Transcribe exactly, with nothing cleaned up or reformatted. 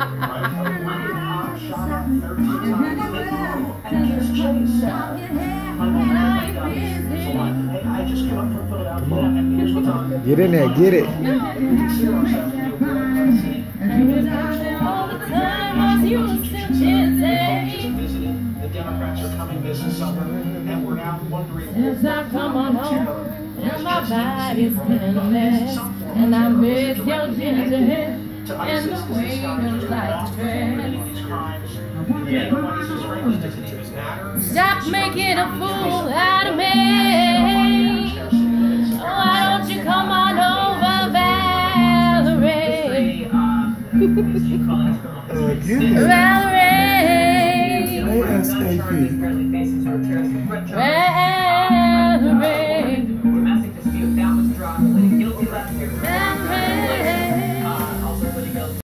Get in there, get it. The Democrats are coming this summer, and we're now wondering. Since I come on home, and my body's been a mess, and I miss your ginger hair, and the way you like to dress. Stop making a fool out of me. Why don't you come on over, Valerie? Valerie. A S A P.